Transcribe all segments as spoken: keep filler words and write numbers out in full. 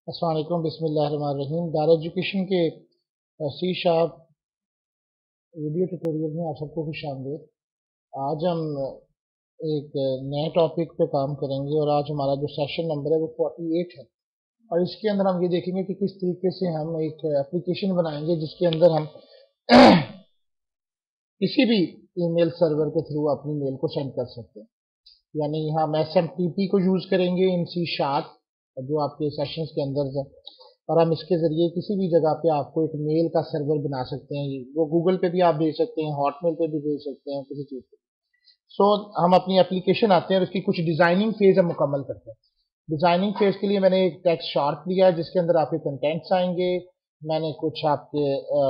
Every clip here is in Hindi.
अस्सलाम वालेकुम, बिस्मिल्लाहिर्रहमानिर्रहीम। दार एजुकेशन के सी शार्प वीडियो ट्यूटोरियल में आप सबको खुश आमदीद। आज हम एक नए टॉपिक पे काम करेंगे और आज हमारा जो सेशन नंबर है वो अड़तालीस है। और इसके अंदर हम ये देखेंगे कि किस तरीके से हम एक एप्लीकेशन बनाएंगे जिसके अंदर हम किसी भी ईमेल सर्वर के थ्रू अपनी मेल को सेंड कर सकते हैं। यानी हम एस एम टी पी को यूज करेंगे इन सी शार्प जो आपके सेशंस के अंदर है, और हम इसके जरिए किसी भी जगह पे आपको एक मेल का सर्वर बना सकते हैं। वो गूगल पे भी आप भेज सकते हैं, हॉटमेल पे भी भेज सकते हैं, किसी चीज पे। सो हम अपनी एप्लीकेशन आते हैं और उसकी कुछ डिजाइनिंग फेज हम मुकम्मल करते हैं। डिजाइनिंग फेज के लिए मैंने एक टेक्स्ट शार्प लिया है जिसके अंदर आपके कंटेंट्स आएंगे। मैंने कुछ आपके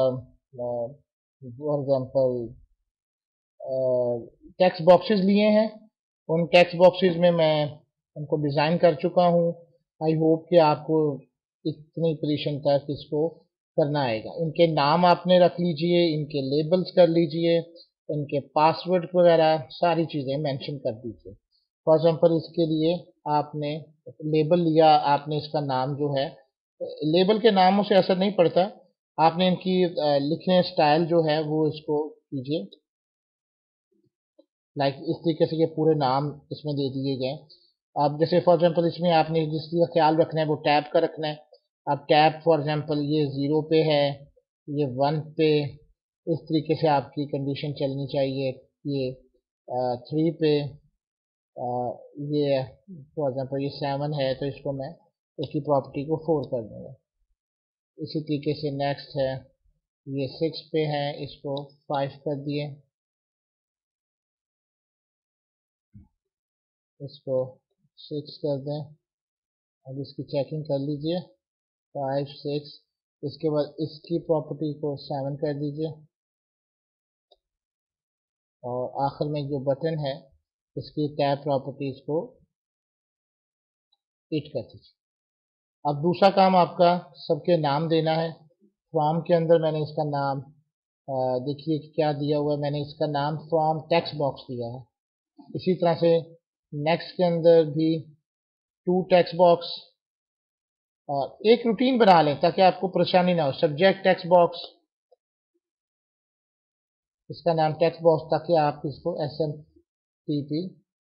फॉर एग्जांपल टेक्स्ट बॉक्सेस लिए हैं। उन टेक्स्ट बॉक्सेस में मैं उनको डिजाइन कर चुका हूँ। आई होप कि आपको इतनी पोजीशन तक इसको करना आएगा। इनके नाम आपने रख लीजिए, इनके लेबल्स कर लीजिए, इनके पासवर्ड वगैरह सारी चीजें मेंशन कर दीजिए। फॉर एग्जांपल इसके लिए आपने लेबल लिया, आपने इसका नाम जो है, लेबल के नामों से असर नहीं पड़ता, आपने इनकी लिखने स्टाइल जो है वो इसको कीजिए। लाइक इस तरीके से ये पूरे नाम इसमें दे दिए गए। अब जैसे फॉर एग्जांपल इसमें आपने जिस चीज़ का ख्याल रखना है वो टैब का रखना है। अब टैब फॉर एग्जांपल ये ज़ीरो पे है, ये वन पे, इस तरीके से आपकी कंडीशन चलनी चाहिए। ये थ्री पे, आ, ये फॉर एग्जांपल ये सेवन है तो इसको मैं इसकी प्रॉपर्टी को फोर कर दूंगा। इसी तरीके से नेक्स्ट है, ये सिक्स पे है, इसको फाइव कर दिए, इसको सिक्स कर दें। अब इसकी चेकिंग कर लीजिए, फाइव सिक्स। इसके बाद इसकी प्रॉपर्टी को सेवन कर दीजिए और आखिर में जो बटन है इसकी टैब प्रॉपर्टीज को एट कर दीजिए। अब दूसरा काम आपका सबके नाम देना है। फॉर्म के अंदर मैंने इसका नाम देखिए क्या दिया हुआ है, मैंने इसका नाम फ्रॉम टेक्स्ट बॉक्स दिया है। इसी तरह से नेक्स्ट के अंदर भी टू टेक्स्ट बॉक्स, और एक रूटीन बना लें ताकि आपको परेशानी ना हो। सब्जेक्ट टेक्स्ट बॉक्स, इसका नाम टेक्स्ट बॉक्स, ताकि आप इसको S M T P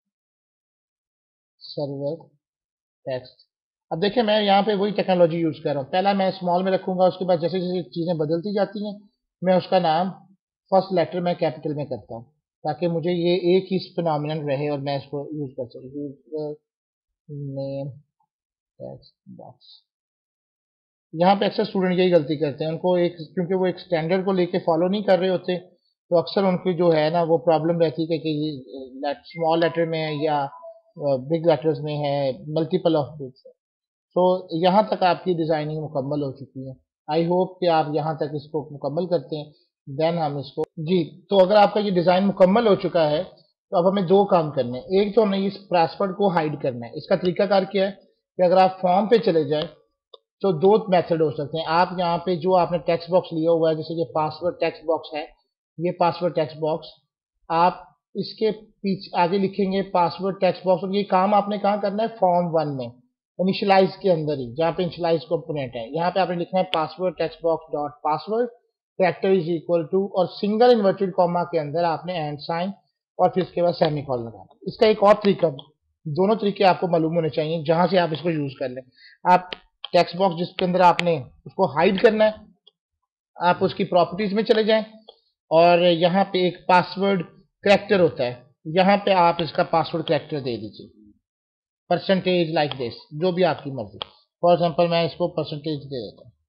server text. अब देखिए मैं यहाँ पे वही टेक्नोलॉजी यूज कर रहा हूँ। पहला मैं स्मॉल में रखूंगा, उसके बाद जैसे जैसे चीजें बदलती जाती हैं मैं उसका नाम फर्स्ट लेटर में कैपिटल में करता हूँ, ताकि मुझे ये एक ही फिनोमिनन रहे और मैं इसको यूज कर सकूँ। User name text box. यहाँ पे अक्सर स्टूडेंट यही गलती करते हैं, उनको एक क्योंकि वो एक स्टैंडर्ड को लेके फॉलो नहीं कर रहे होते, तो अक्सर उनकी जो है ना वो प्रॉब्लम रहती है कि स्मॉल लेटर में है या बिग लेटर्स में है, मल्टीपल ऑफ बिग्स है। तो यहाँ तक आपकी डिजाइनिंग मुकम्मल हो चुकी है। आई होप कि आप यहाँ तक इसको मुकम्मल करते हैं, देन हम इसको जी। तो अगर आपका ये डिजाइन मुकम्मल हो चुका है तो अब हमें दो काम करने हैं। एक तो हमें इस पासवर्ड को हाइड करना है। इसका तरीकाकार क्या है कि अगर आप फॉर्म पे चले जाए तो दो मेथड हो सकते हैं। आप यहाँ पे जो आपने टेक्स्ट बॉक्स लिया हुआ है, जैसे ये पासवर्ड टेक्स्ट बॉक्स है, ये पासवर्ड टेक्स्ट बॉक्स, आप इसके पीछे आगे लिखेंगे पासवर्ड टेक्स्ट बॉक्स, और ये काम आपने कहाँ करना है, फॉर्म वन में इनिशियलाइज के अंदर ही, जहाँ पे इनिशियलाइज कंपोनेंट है, यहाँ पे आपने लिखना है password text box dot password character is equal to, और सिंगल इन्वर्टेड कॉमा के अंदर आपने एंड साइन और फिर इसके बाद सेमी कॉलन लगाना। इसका एक और तरीका, दोनों तरीके आपको मालूम होने चाहिए जहां से आप इसको यूज कर लें। आप टेक्स्ट बॉक्स जिसके अंदर आपने उसको हाइड करना है, आप उसकी प्रॉपर्टीज में चले जाएं और यहाँ पे एक पासवर्ड करेक्टर होता है, यहाँ पे आप इसका पासवर्ड करेक्टर दे दीजिए, परसेंटेज लाइक दिस, जो भी आपकी मर्जी। फॉर एग्जांपल मैं इसको परसेंटेज दे देता हूँ।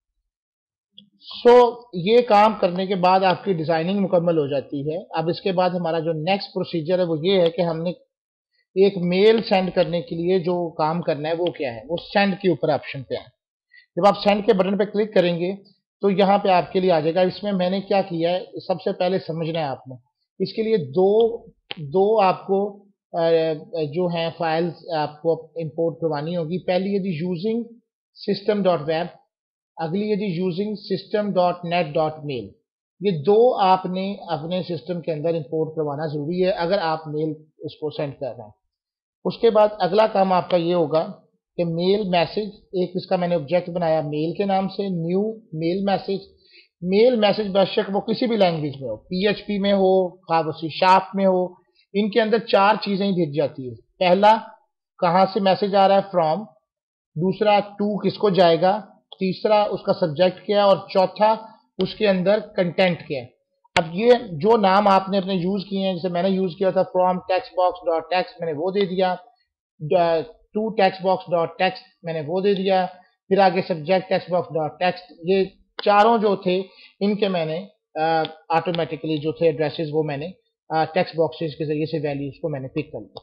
सो so, ये काम करने के बाद आपकी डिजाइनिंग मुकम्मल हो जाती है। अब इसके बाद हमारा जो नेक्स्ट प्रोसीजर है वो ये है कि हमने एक मेल सेंड करने के लिए जो काम करना है वो क्या है, वो सेंड के ऊपर ऑप्शन पे है। जब आप सेंड के बटन पे क्लिक करेंगे तो यहाँ पे आपके लिए आ जाएगा। इसमें मैंने क्या किया है सबसे पहले समझना है आपने। इसके लिए दो दो आपको जो है फाइल्स आपको इंपोर्ट करवानी होगी। पहली यदि यूजिंग सिस्टम डॉट वेब, अगली यदि using system dot net dot mail. ये दो आपने अपने सिस्टम के अंदर इंपोर्ट करवाना जरूरी है अगर आप मेल इसको सेंड कर रहे हैं। उसके बाद अगला काम आपका ये होगा कि मेल मैसेज, एक इसका मैंने ऑब्जेक्ट बनाया मेल के नाम से, new mail message. Mail message बेशक वो किसी भी लैंग्वेज में हो, पीएचपी में हो, खास सी शार्प में हो, इनके अंदर चार चीजें ही भेजी जाती है। पहला, कहां से मैसेज आ रहा है, फ्रॉम। दूसरा, टू किसको जाएगा। तीसरा, उसका सब्जेक्ट क्या है। और चौथा, उसके अंदर कंटेंट क्या है। अब ये जो नाम आपने अपने यूज किए हैं, जैसे मैंने यूज किया था from text box dot text, मैंने वो दे दिया। To text box dot text, मैंने वो दे दिया। फिर आगे subject text box dot text, ये चारों जो थे इनके मैंने ऑटोमेटिकली जो थे एड्रेसेस वो मैंने टेक्स्ट बॉक्सेस के जरिए से वैल्यूज को मैंने पिक कर लिया।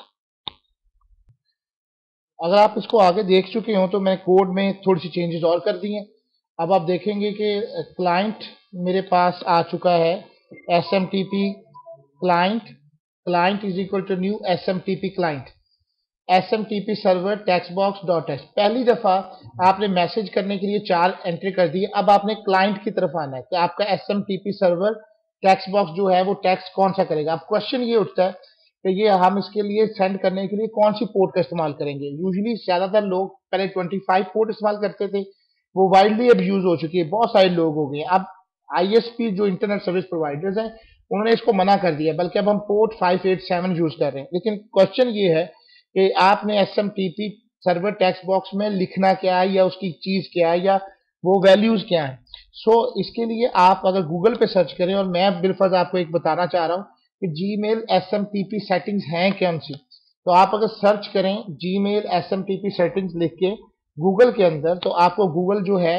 अगर आप इसको आगे देख चुके हो तो मैं कोड में थोड़ी सी चेंजेस और कर दिए। अब आप देखेंगे कि क्लाइंट मेरे पास आ चुका है, S M T P client, client is equal to new S M T P client, S M T P server text box dot text. पहली दफा आपने मैसेज करने के लिए चार एंट्री कर दी। अब आपने क्लाइंट की तरफ आना है कि आपका S M T P server text box जो है वो टेक्स्ट कौन सा करेगा। अब क्वेश्चन ये उठता है कि ये हम इसके लिए सेंड करने के लिए कौन सी पोर्ट का इस्तेमाल करेंगे। यूजुअली ज्यादातर लोग पहले पच्चीस पोर्ट इस्तेमाल करते थे, वो वाइडली अब यूज हो चुकी है, बहुत सारे लोग हो गए। अब आईएसपी जो इंटरनेट सर्विस प्रोवाइडर्स हैं उन्होंने इसको मना कर दिया, बल्कि अब हम port five eight seven use कर रहे हैं। लेकिन क्वेश्चन ये है कि आपने S M T P server text box में लिखना क्या है, या उसकी चीज क्या है, या वो वैल्यूज क्या है। सो so, इसके लिए आप अगर गूगल पे सर्च करें, और मैं बिलफर्ज आपको एक बताना चाह रहा हूँ कि Gmail S M T P settings हैं कौन सी। तो आप अगर सर्च करें Gmail S M T P settings लिख के गूगल के अंदर, तो आपको गूगल जो है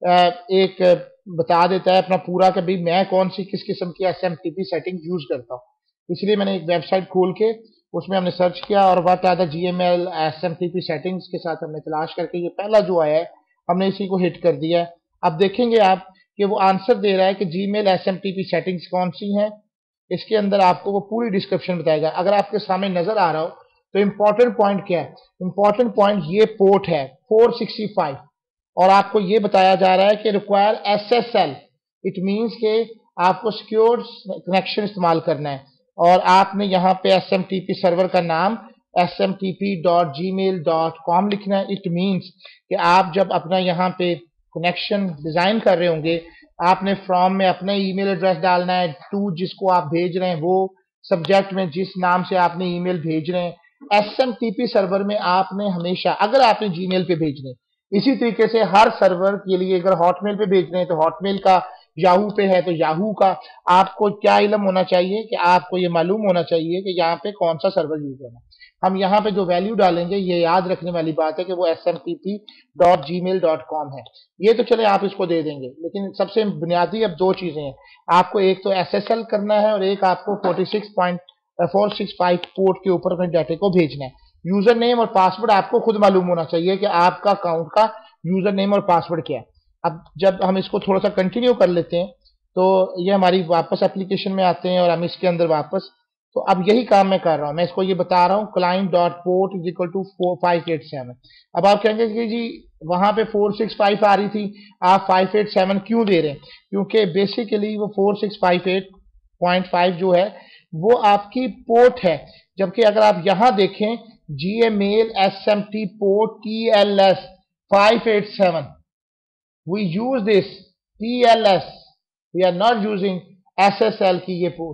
एक बता देता है अपना पूरा कि भाई मैं कौन सी किस किस्म की S M T P setting use करता हूँ। इसलिए मैंने एक वेबसाइट खोल के उसमें हमने सर्च किया और what are the Gmail SMTP settings के साथ हमने तलाश करके ये पहला जो आया है हमने इसी को हिट कर दिया है। अब देखेंगे आप कि वो आंसर दे रहा है कि जीमेल एसएमटीपी सेटिंग्स कौन सी हैं। इसके अंदर आपको वो पूरी डिस्क्रिप्शन बताएगा। अगर आपके सामने नजर आ रहा हो तो इंपॉर्टेंट पॉइंट क्या है, इंपॉर्टेंट पॉइंट ये पोर्ट है फोर सिक्सटी फाइव, और आपको ये बताया जा रहा है कि रिक्वायर एसएसएल, इट मींस के आपको सिक्योर कनेक्शन इस्तेमाल करना है। और आपने यहाँ पे S M T P server का नाम S M T P dot Gmail dot com लिखना है। इट मीन्स कि आप जब अपना यहाँ पे कनेक्शन डिजाइन कर रहे होंगे, आपने फ्रॉम में अपना ईमेल एड्रेस डालना है, टू जिसको आप भेज रहे हैं वो सब्जेक्ट में जिस नाम से आपने ईमेल भेज रहे हैं। S M T P server में आपने हमेशा, अगर आपने जीमेल पे भेजने, इसी तरीके से हर सर्वर के लिए अगर हॉटमेल पे भेज रहे हैं तो हॉटमेल का, याहू पे है तो याहू का, आपको क्या इल्म होना चाहिए कि आपको ये मालूम होना चाहिए कि यहाँ पे कौन सा सर्वर यूज होना। हम यहाँ पे जो वैल्यू डालेंगे ये याद रखने वाली बात है कि वो S M T P dot Gmail dot com है। ये तो चले आप इसको दे देंगे, लेकिन सबसे बुनियादी अब दो चीजें हैं। आपको एक तो एस एस एल करना है और एक आपको forty six point four six five port के ऊपर अपने डाटे को भेजना है। यूजर नेम और पासवर्ड आपको खुद मालूम होना चाहिए कि आपका अकाउंट का यूजर नेम और पासवर्ड क्या है। अब जब हम इसको थोड़ा सा कंटिन्यू कर लेते हैं तो ये हमारी वापस एप्लीकेशन में आते हैं और हम इसके अंदर वापस, तो अब यही काम मैं कर रहा हूं, मैं इसको ये बता रहा हूं client dot port is equal to four five eight seven. अब आप कहेंगे कि जी वहां पे फोर सिक्स फाइव आ रही थी, आप फाइव एट सेवन क्यों दे रहे हैं? क्योंकि बेसिकली वो four six five eight point five जो है वो आपकी पोर्ट है, जबकि अगर आप यहां देखें G M L S M T port T L S five eight seven, we use this T L S, we are not using S S L की ये पोर्ट।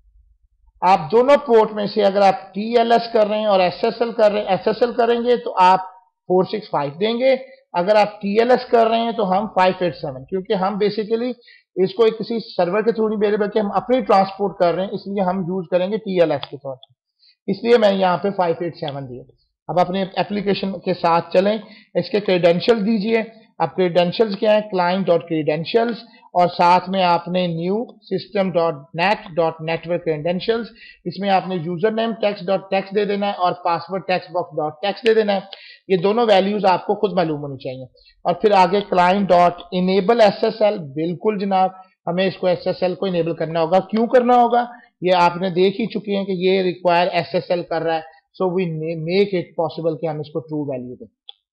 आप दोनों पोर्ट में से अगर आप T L S कर रहे हैं और S S L कर रहे हैं, S S L करेंगे तो आप फोर सिक्स फाइव देंगे, अगर आप T L S कर रहे हैं तो हम फाइव एट सेवन, क्योंकि हम बेसिकली इसको एक किसी सर्वर के थ्रू नहीं भेज रहे बल्कि हम अपनी ट्रांसपोर्ट कर रहे हैं, इसलिए हम यूज करेंगे T L S के तौर पर, इसलिए मैं यहाँ पे फाइव एट सेवन दिए। अब अपने एप्लीकेशन के साथ चलें, इसके क्रेडेंशियल दीजिए। अब क्रेडेंशियल्स क्या है, क्लाइंट डॉट क्रेडेंशियल्स, और साथ में आपने new system dot net dot network credentials, इसमें आपने user name text dot text दे देना है और password text box dot text दे देना है। ये दोनों वैल्यूज आपको खुद मालूम होनी चाहिए। और फिर आगे client dot enable S S L, बिल्कुल जनाब हमें इसको एस एस एल को इनेबल करना होगा। क्यों करना होगा ये आपने देख ही चुके हैं कि ये रिक्वायर एस एस एल कर रहा है, so we make it possible कि हम इसको ट्रू वैल्यू दें।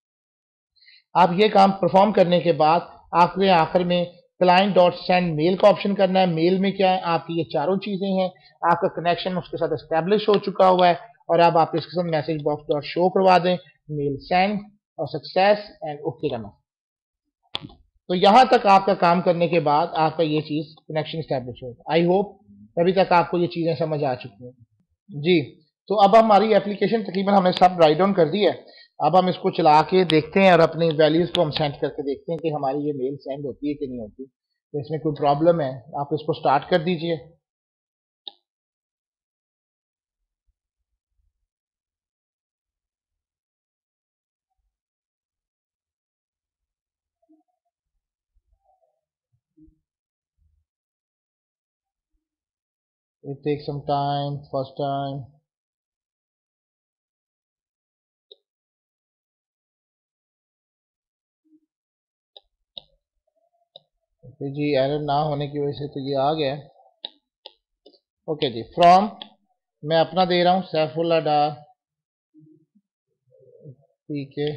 आप ये काम परफॉर्म करने के बाद आपके आखिर में क्लाइंट डॉट सेंड मेल का ऑप्शन करना है। मेल में क्या है, आपकी ये चारों चीजें हैं, आपका कनेक्शन उसके साथ एस्टेब्लिश हो चुका हुआ है, और अब आप इसके साथ मैसेज बॉक्स डॉट शो करवा दें, मेल सेंड, और सक्सेस एंड ओके करना। तो यहां तक आपका काम करने के बाद आपका ये चीज कनेक्शन स्टैब्लिश होगा। आई होप अभी तक आपको ये चीजें समझ आ चुकी हैं। जी, तो अब हमारी एप्लीकेशन तकरीबन हमने सब राइट डाउन कर दी है। अब हम इसको चला के देखते हैं और अपनी वैल्यूज को हम सेंड करके देखते हैं कि हमारी ये मेल सेंड होती है कि नहीं होती। तो इसमें कोई प्रॉब्लम है, आप इसको स्टार्ट कर दीजिए। It take some time, first time. जी, एरर ना होने की वजह से तो ये आ गया है। ओके जी, फ्रॉम मैं अपना दे रहा हूँ Saifullah Dar P K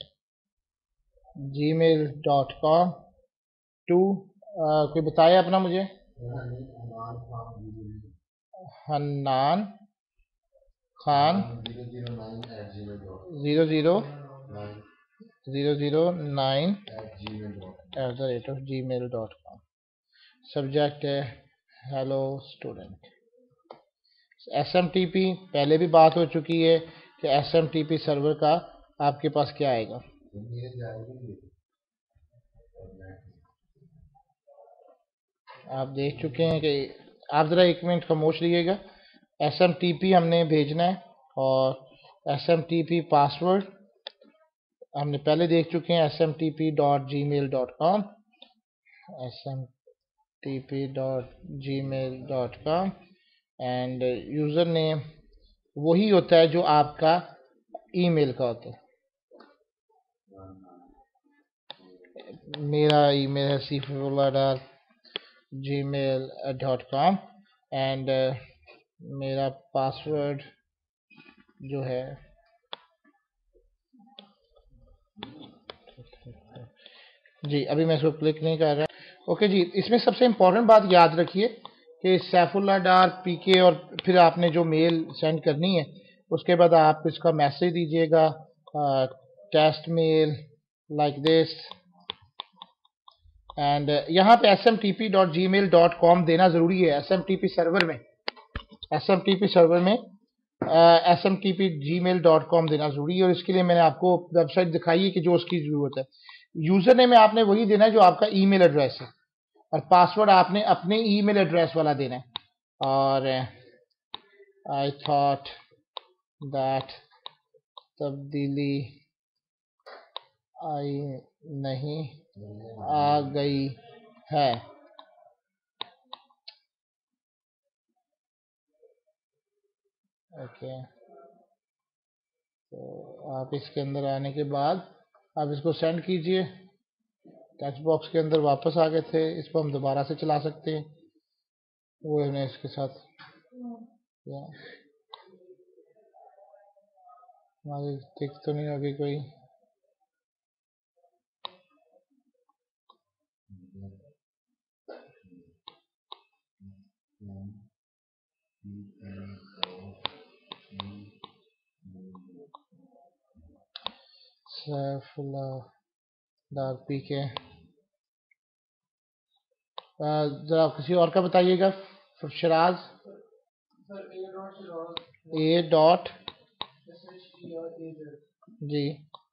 Gmail dot com to कोई बताया अपना मुझे, Hannan Khan zero zero zero zero nine at the rate of Gmail dot com. Subject है hello student. S M T P पहले भी बात हो चुकी है कि S M T P server का आपके पास क्या आएगा, आप देख चुके हैं कि आप ज़रा एक मिनट खामोश रहिएगा। एस एम टी पी हमने भेजना है और S M T P password हमने पहले देख चुके हैं, S M T P dot Gmail dot com, S M T P dot Gmail dot com and user name वही होता है जो आपका ईमेल का होता है। मेरा ईमेल है Saifullah dot Gmail dot com and मेरा पासवर्ड जो है जी, अभी मैं इसको क्लिक नहीं कर रहा। ओके जी, इसमें सबसे इम्पोर्टेंट बात याद रखिए कि सैफुल्ला डार पीके और फिर आपने जो मेल सेंड करनी है उसके बाद आप इसका मैसेज दीजिएगा test mail like this and यहाँ पे S M T P dot Gmail dot com देना ज़रूरी है। S M T P server में S M T P server में S M T P Gmail dot com देना ज़रूरी है और इसके लिए मैंने आपको वेबसाइट दिखाई है कि जो उसकी ज़रूरत है। यूज़र नेम में आपने वही देना है जो आपका ईमेल एड्रेस है और पासवर्ड आपने अपने ईमेल एड्रेस वाला देना है। और आई थॉट दैट तब्दीली आई नहीं आ गई है। ओके, तो आप इसके अंदर आने के बाद आप इसको सेंड कीजिए। टेक्स्ट बॉक्स के अंदर वापस आ गए थे, इसको हम दोबारा से चला सकते हैं। वो हमने इसके साथ या हमारी दिख तो नहीं होगी कोई। सैफुल्ला डार पी के जरा किसी और का बताइएगा। शराज ए डॉट जी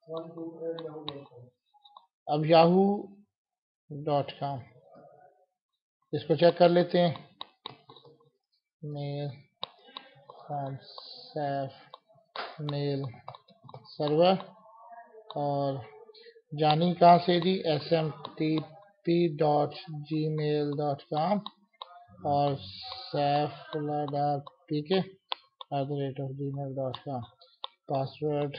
अब याहू डॉट कॉम इसको चेक कर लेते हैं। Mail from Saif mail server और जानी कहाँ से जी, S M T P dot Gmail dot com और Saifullah dot P K at the rate of Gmail dot com. Password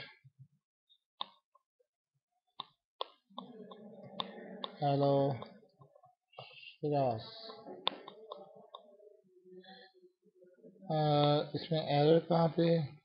hello Shiraz. इसमें एरर कहाँ पे